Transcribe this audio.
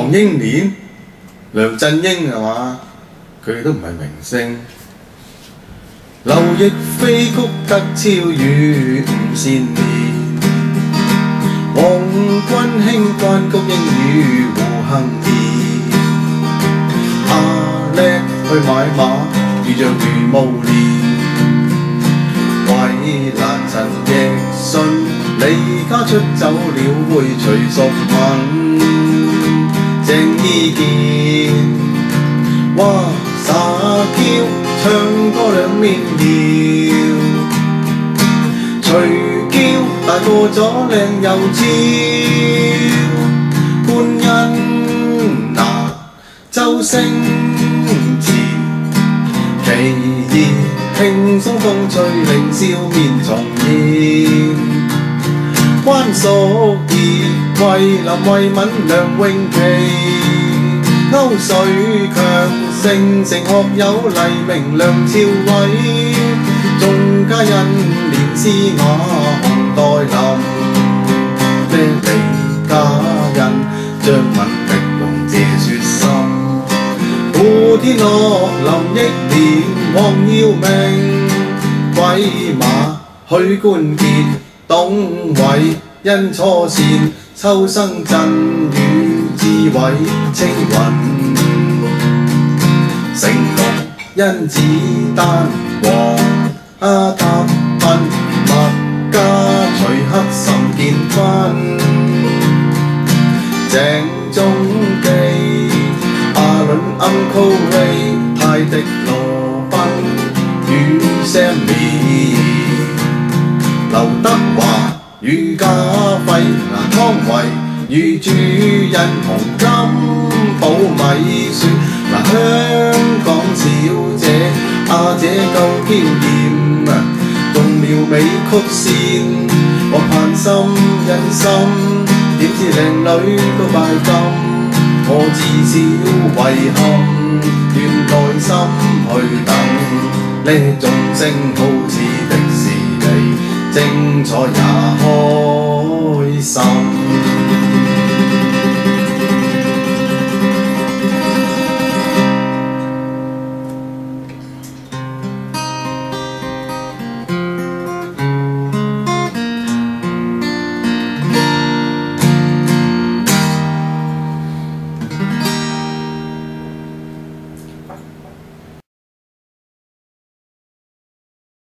唐英年、梁振英係嘛？佢哋都唔係明星。劉亦菲曲得超越五線年，黃君興、關菊英與胡杏兒，阿叻去買馬，遇着余慕蓮。衛蘭、陳奕迅離家出走了，會隨淑敏、鄭伊健，哇撒嬌唱歌兩面搖，隨嬌大個咗靚又俏，潘欣娜、周星馳，其二輕鬆風趣令笑面重現，關淑怡、衛林、慧敏、梁詠琪，歐瑞強、盛學友、黎明、梁朝偉，鐘嘉欣、連詩雅、洪黛林，李嘉欣、張敏、狄龍、謝雪心，古天樂、林憶蓮、黃耀明，鬼馬、許冠傑、董偉、殷初善、秋生鎮與志偉、青雲、成龍、甄子丹、黃阿塔、斌、麥嘉、徐克、岑建勳、鄭中基、阿倫、Uncle Ray、泰迪羅賓與 Sammy、劉德華與家輝，湯唯與朱茵紅、金寶米雪，香港小姐阿姐夠嬌豔，仲撩美曲線，我盼心忍心，點知靚女都拜金，我至少遺憾，願耐心去等，呢眾星好似迪士尼，精彩也開心。